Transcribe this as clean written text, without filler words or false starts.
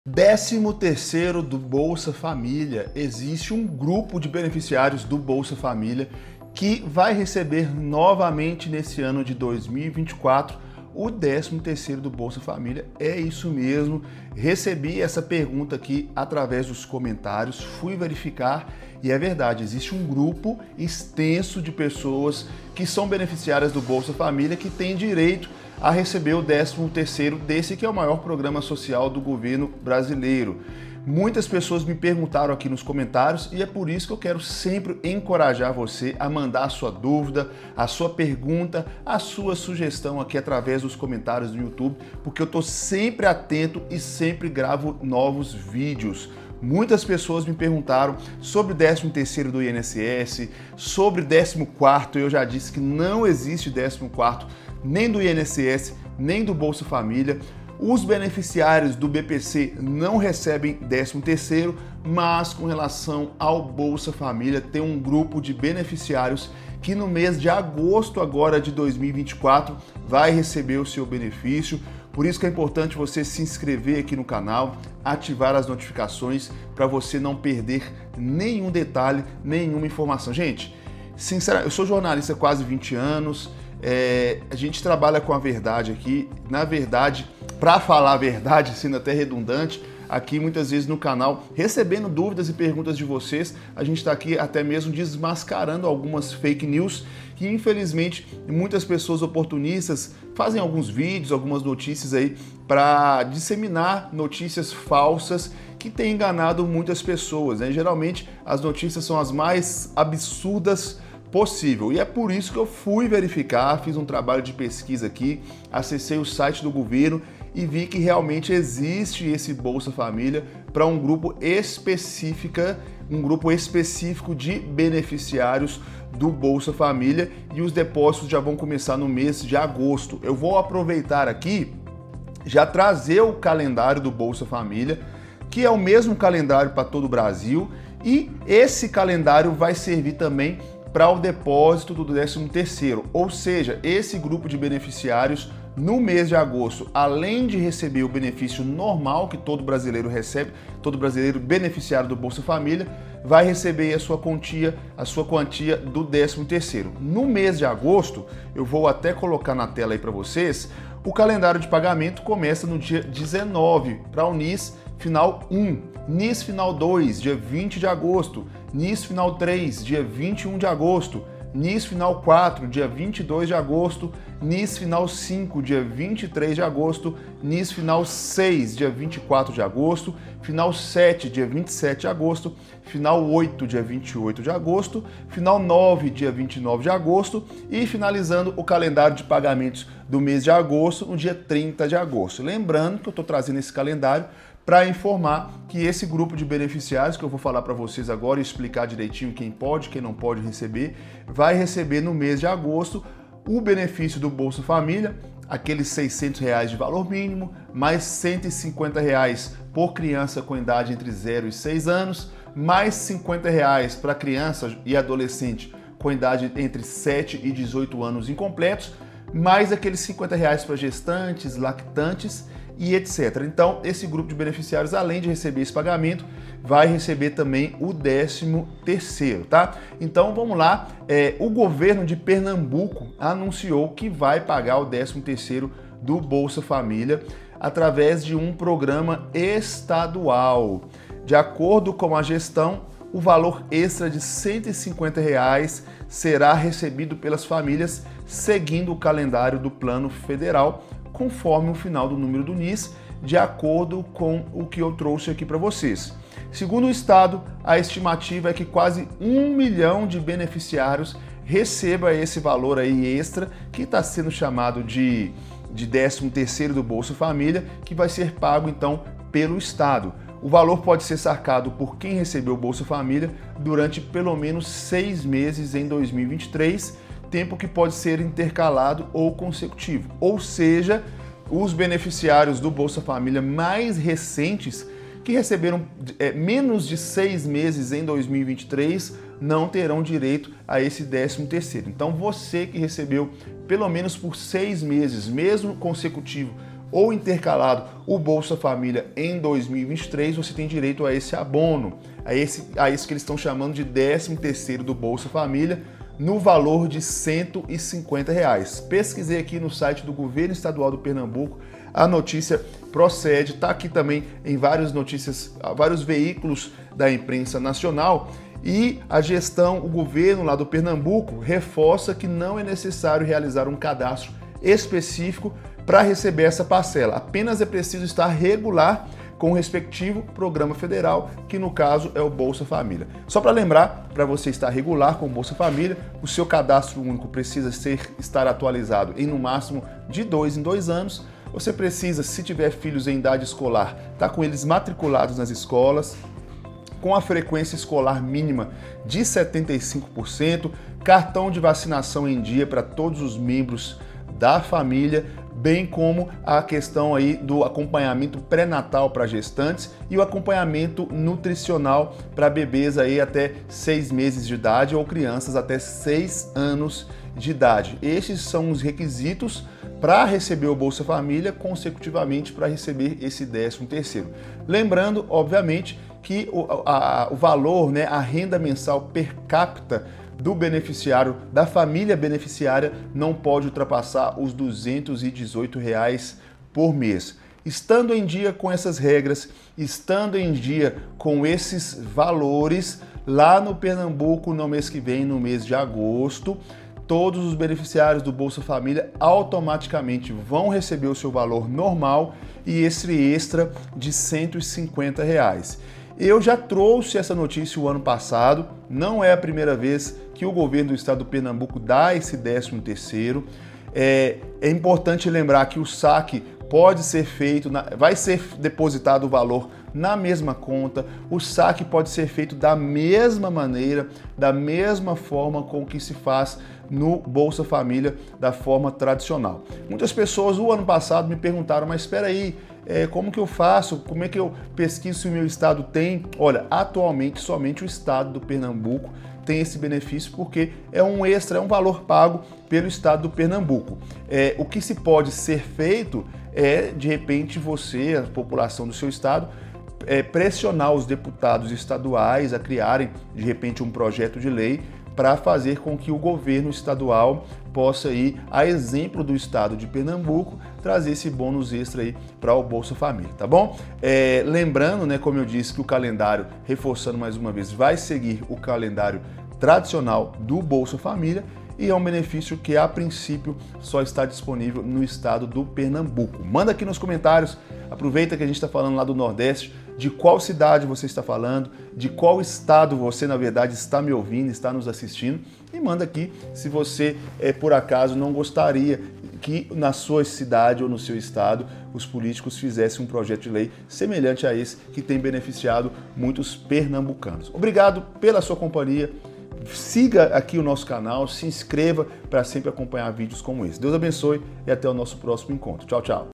13º do Bolsa Família. Existe um grupo de beneficiários do Bolsa Família que vai receber novamente nesse ano de 2024 o 13º do Bolsa Família. É isso mesmo. Recebi essa pergunta aqui através dos comentários, fui verificar e é verdade, existe um grupo extenso de pessoas que são beneficiárias do Bolsa Família que têm direito a receber o 13º desse que é o maior programa social do governo brasileiro. Muitas pessoas me perguntaram aqui nos comentários e é por isso que eu quero sempre encorajar você a mandar a sua dúvida, a sua pergunta, a sua sugestão aqui através dos comentários do YouTube, porque eu estou sempre atento e sempre gravo novos vídeos. Muitas pessoas me perguntaram sobre o 13º do INSS, sobre o 14º, eu já disse que não existe 14º nem do INSS, nem do Bolsa Família. Os beneficiários do BPC não recebem 13º, mas com relação ao Bolsa Família, tem um grupo de beneficiários que no mês de agosto agora de 2024 vai receber o seu benefício. Por isso que é importante você se inscrever aqui no canal, ativar as notificações para você não perder nenhum detalhe, nenhuma informação. Gente, sinceramente, eu sou jornalista há quase 20 anos, a gente trabalha com a verdade aqui. Na verdade, para falar a verdade, sendo até redundante, aqui muitas vezes no canal, recebendo dúvidas e perguntas de vocês, a gente está aqui até mesmo desmascarando algumas fake news que infelizmente muitas pessoas oportunistas fazem alguns vídeos, algumas notícias aí para disseminar notícias falsas que têm enganado muitas pessoas, né? Geralmente as notícias são as mais absurdas possível. E é por isso que eu fui verificar, fiz um trabalho de pesquisa aqui, acessei o site do governo e vi que realmente existe esse Bolsa Família para um grupo específico de beneficiários do Bolsa Família e os depósitos já vão começar no mês de agosto. Eu vou aproveitar aqui, já trazer o calendário do Bolsa Família, que é o mesmo calendário para todo o Brasil, e esse calendário vai servir também para o depósito do 13º, ou seja, esse grupo de beneficiários no mês de agosto, além de receber o benefício normal que todo brasileiro recebe, todo brasileiro beneficiário do Bolsa Família, vai receber a sua quantia do 13º. No mês de agosto, eu vou até colocar na tela aí para vocês, o calendário de pagamento começa no dia 19 para o NIS final 1, NIS final 2, dia 20 de agosto, NIS final 3, dia 21 de agosto, NIS final 4, dia 22 de agosto, NIS final 5, dia 23 de agosto, NIS final 6, dia 24 de agosto, final 7, dia 27 de agosto, final 8, dia 28 de agosto, final 9, dia 29 de agosto e finalizando o calendário de pagamentos do mês de agosto no dia 30 de agosto. Lembrando que eu estou trazendo esse calendário para informar que esse grupo de beneficiários, que eu vou falar para vocês agora e explicar direitinho quem pode, quem não pode receber, vai receber no mês de agosto o benefício do Bolsa Família, aqueles R$600 de valor mínimo, mais R$150 por criança com idade entre 0 e 6 anos, mais R$50 para criança e adolescente com idade entre 7 e 18 anos incompletos, mais aqueles R$50 para gestantes, lactantes e etc. Então, esse grupo de beneficiários, além de receber esse pagamento, vai receber também o 13º, tá? Então, vamos lá. O governo de Pernambuco anunciou que vai pagar o 13º do Bolsa Família através de um programa estadual. De acordo com a gestão, o valor extra de R$150 será recebido pelas famílias seguindo o calendário do Plano Federal, conforme o final do número do NIS, de acordo com o que eu trouxe aqui para vocês. Segundo o Estado, a estimativa é que quase 1 milhão de beneficiários receba esse valor aí extra, que está sendo chamado de 13º do Bolsa Família, que vai ser pago então pelo Estado. O valor pode ser sacado por quem recebeu o Bolsa Família durante pelo menos 6 meses em 2023, tempo que pode ser intercalado ou consecutivo. Ou seja, os beneficiários do Bolsa Família mais recentes, que receberam menos de 6 meses em 2023, não terão direito a esse 13º. Então você que recebeu pelo menos por 6 meses, mesmo consecutivo, ou intercalado o Bolsa Família em 2023, você tem direito a esse abono, a isso que eles estão chamando de 13º do Bolsa Família, no valor de R$ 150. Pesquisei aqui no site do Governo Estadual do Pernambuco, a notícia procede, está aqui também em várias notícias, vários veículos da imprensa nacional, e a gestão, o governo lá do Pernambuco reforça que não é necessário realizar um cadastro específico para receber essa parcela, apenas é preciso estar regular com o respectivo programa federal, que no caso é o Bolsa Família. Só para lembrar, para você estar regular com o Bolsa Família, o seu cadastro único precisa estar atualizado em no máximo de 2 em 2 anos. Você precisa, se tiver filhos em idade escolar, estar com eles matriculados nas escolas, com a frequência escolar mínima de 75%, cartão de vacinação em dia para todos os membros da família, bem como a questão aí do acompanhamento pré-natal para gestantes e o acompanhamento nutricional para bebês aí até 6 meses de idade ou crianças até 6 anos de idade. Esses são os requisitos para receber o Bolsa Família, consecutivamente para receber esse 13º. Lembrando, obviamente, que o valor, né, a renda mensal per capita do beneficiário, da família beneficiária, não pode ultrapassar os R$ 218 por mês. Estando em dia com essas regras, estando em dia com esses valores, lá no Pernambuco, no mês que vem, no mês de agosto, todos os beneficiários do Bolsa Família automaticamente vão receber o seu valor normal e esse extra de R$ 150. Eu já trouxe essa notícia o ano passado, não é a primeira vez que o governo do estado do Pernambuco dá esse 13º. É importante lembrar que o saque pode ser feito, vai ser depositado o valor na mesma conta, o saque pode ser feito da mesma maneira, da mesma forma com que se faz no Bolsa Família, da forma tradicional. Muitas pessoas o ano passado me perguntaram, mas espera aí, como que eu faço? Como é que eu pesquiso se o meu estado tem? Olha, atualmente somente o estado do Pernambuco tem esse benefício porque é um extra, é um valor pago pelo estado do Pernambuco. O que se pode ser feito é, de repente, você, a população do seu estado, pressionar os deputados estaduais a criarem, de repente, um projeto de lei para fazer com que o governo estadual possa ir, a exemplo do estado de Pernambuco, trazer esse bônus extra aí para o Bolsa Família, tá bom? Lembrando, né, como eu disse, que o calendário, reforçando mais uma vez, vai seguir o calendário tradicional do Bolsa Família e é um benefício que, a princípio, só está disponível no estado do Pernambuco. Manda aqui nos comentários, aproveita que a gente está falando lá do Nordeste, de qual cidade você está falando, de qual estado você, na verdade, está me ouvindo, está nos assistindo, e manda aqui se você, por acaso, não gostaria que na sua cidade ou no seu estado os políticos fizessem um projeto de lei semelhante a esse que tem beneficiado muitos pernambucanos. Obrigado pela sua companhia. Siga aqui o nosso canal, se inscreva para sempre acompanhar vídeos como esse. Deus abençoe e até o nosso próximo encontro. Tchau, tchau.